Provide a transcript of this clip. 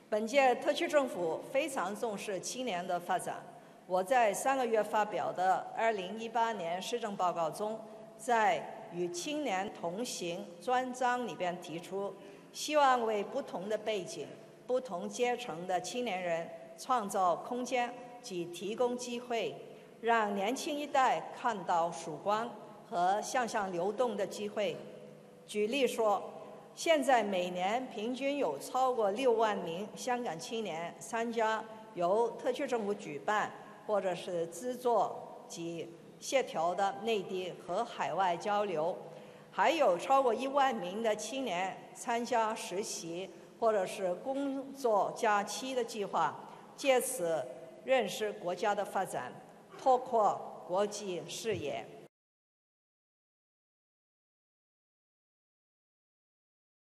本届特区政府非常重视青年的发展。我在3个月发表的2018年施政报告中，在与青年同行专章里边提出，希望为不同的背景、不同阶层的青年人创造空间及提供机会，让年轻一代看到曙光和向上流动的机会。举例说，现在每年平均有超过6万名香港青年参加由特区政府举办或者是资助及协调的内地和海外交流，还有超过1万名的青年参加实习或者是工作假期的计划，借此认识国家的发展，拓阔国际视野。